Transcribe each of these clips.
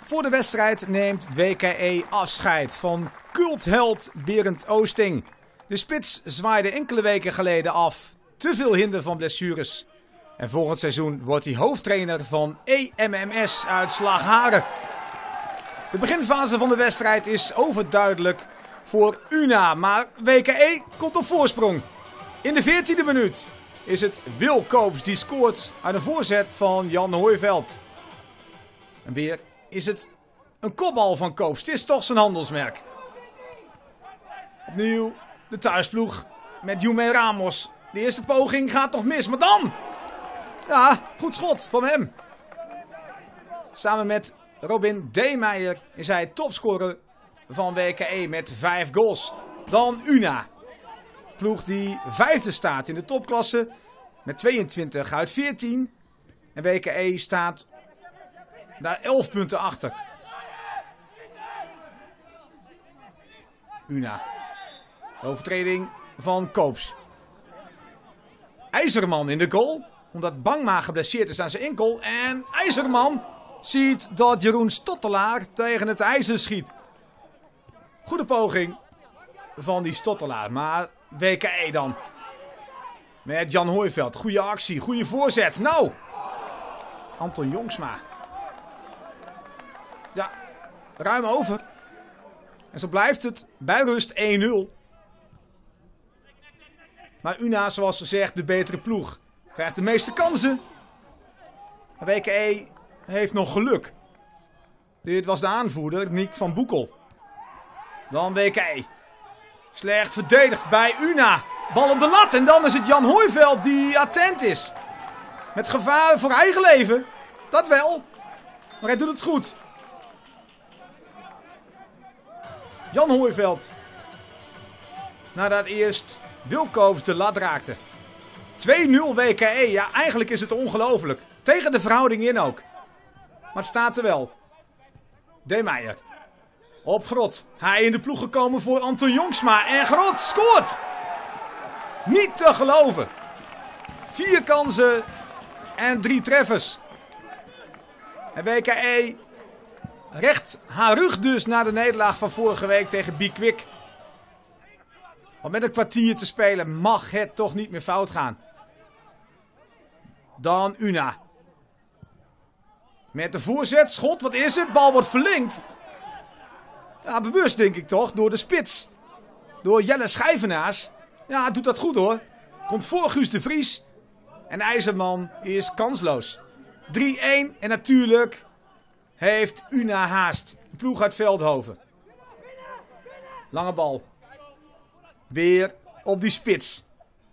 Voor de wedstrijd neemt WKE afscheid van cultheld Berend Oosting. De spits zwaaide enkele weken geleden af. Te veel hinder van blessures. En volgend seizoen wordt hij hoofdtrainer van EMMS uit Slagharen. De beginfase van de wedstrijd is overduidelijk voor Una, maar WKE komt op voorsprong. In de 14e minuut is het Wil Koops die scoort uit een voorzet van Jan Hooiveld. En weer is het een kopbal van Koops. Het is toch zijn handelsmerk. Opnieuw de thuisploeg met Jume Ramos. De eerste poging gaat nog mis, maar dan... Ja, goed schot van hem. Samen met Robin Deemeijer is hij topscorer van WKE met 5 goals. Dan Una. Ploeg die 5e staat in de topklasse met 22 uit 14. En WKE staat daar 11 punten achter. Una. Overtreding van Koops. IJzerman in de goal. Omdat Bangma geblesseerd is aan zijn enkel. En IJzerman ziet dat Jeroen Stottelaar tegen het ijzer schiet. Goede poging van die Stottelaar. Maar WKE dan. Met Jan Hooiveld. Goede actie. Goede voorzet. Nou. Anton Jongsma. Ja. Ruim over. En zo blijft het bij rust 1-0. Maar Una, zoals gezegd, de betere ploeg. Krijgt de meeste kansen. WKE heeft nog geluk. Dit was de aanvoerder, Niek van Boekel. Dan WKE. Slecht verdedigd bij Una. Bal op de lat en dan is het Jan Hooiveld die attent is. Met gevaar voor eigen leven. Dat wel. Maar hij doet het goed. Jan Hooiveld. Nadat eerst Wil Koops de lat raakte. 2-0 WKE. Ja, eigenlijk is het ongelooflijk. Tegen de verhouding in ook. Maar het staat er wel. Deemeijer. Op Grot. Hij in de ploeg gekomen voor Anton Jongsma. En Grot scoort. Niet te geloven. 4 kansen en 3 treffers. En WKE recht haar rug dus na de nederlaag van vorige week tegen Bikwik. Want met een kwartier te spelen mag het toch niet meer fout gaan. Dan Una. Met de voorzet, schot, wat is het? Bal wordt verlinkt. Ja, bewust denk ik toch, door de spits. Door Jelle Schijvenaars. Ja, doet dat goed hoor. Komt voor Guus de Vries. En IJzerman is kansloos. 3-1 en natuurlijk heeft Una haast. De ploeg uit Veldhoven. Lange bal. Weer op die spits.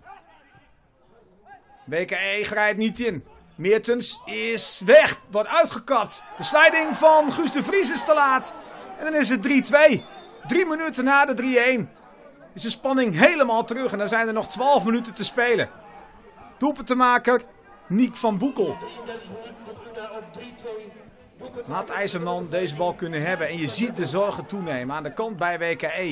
WKE grijpt niet in. Meertens is weg. Wordt uitgekapt. De sliding van Guus de Vries is te laat. En dan is het 3-2. 3 minuten na de 3-1. Is de spanning helemaal terug. En dan zijn er nog 12 minuten te spelen. Doelpuntenmaker Niek van Boekel. Had IJzerman deze bal kunnen hebben. En je ziet de zorgen toenemen aan de kant bij WKE.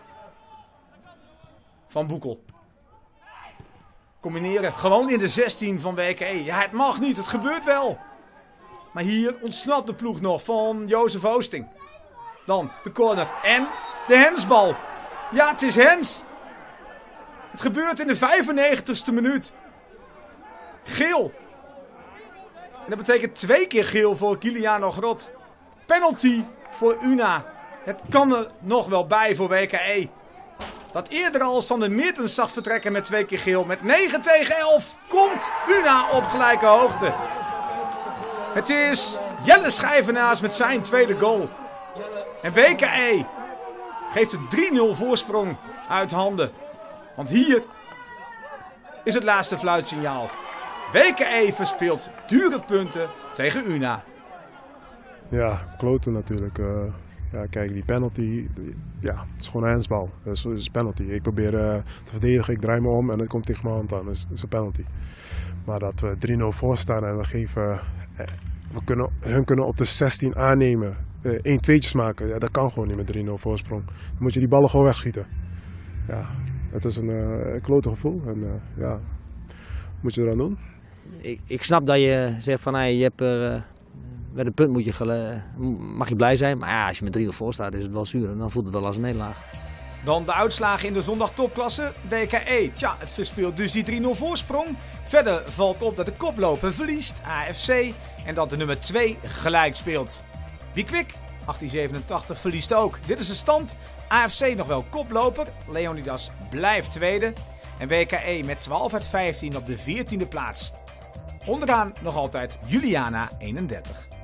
Van Boekel. Combineren. Gewoon in de 16 van WKE. Ja, het mag niet. Het gebeurt wel. Maar hier ontsnapt de ploeg nog van Jozef Oosting. Dan de corner. En de hensbal. Ja, het is hens. Het gebeurt in de 95ste minuut. Geel. En dat betekent 2 keer geel voor Kiliano Grot. Penalty voor Una. Het kan er nog wel bij voor WKE. Dat eerder al Sander Meertens zag vertrekken met 2 keer geel. Met 9-11 komt Una op gelijke hoogte. Het is Jelle Schijvenaars met zijn tweede goal. En WKE geeft het 3-0 voorsprong uit handen. Want hier is het laatste fluitsignaal. WKE verspeelt dure punten tegen Una. Ja, kloten natuurlijk. Ja, kijk, die penalty, ja, het is gewoon een handsbal. Dat is penalty. Ik probeer te verdedigen, ik draai me om en het komt tegen mijn hand aan. Dat is een penalty. Maar dat we 3-0 voor staan en we geven, hun kunnen op de 16 aannemen, 1-2'tjes maken. Ja, dat kan gewoon niet met 3-0 voorsprong. Dan moet je die ballen gewoon wegschieten. Ja, het is een klote gevoel en ja, wat moet je eraan doen? Ik snap dat je zegt van je hebt er Met een punt mag je blij zijn. Maar ja, als je met 3-0 voor staat is het wel zuur. En dan voelt het al als een nederlaag. Dan de uitslagen in de zondag topklasse. WKE, tja, het verspeelt dus die 3-0 voorsprong. Verder valt op dat de koploper verliest, AFC. En dat de nummer 2 gelijk speelt. Wiekwik, 1887, verliest ook. Dit is de stand. AFC nog wel koploper. Leonidas blijft tweede. En WKE met 12 uit 15 op de 14e plaats. Onderaan nog altijd Juliana 31.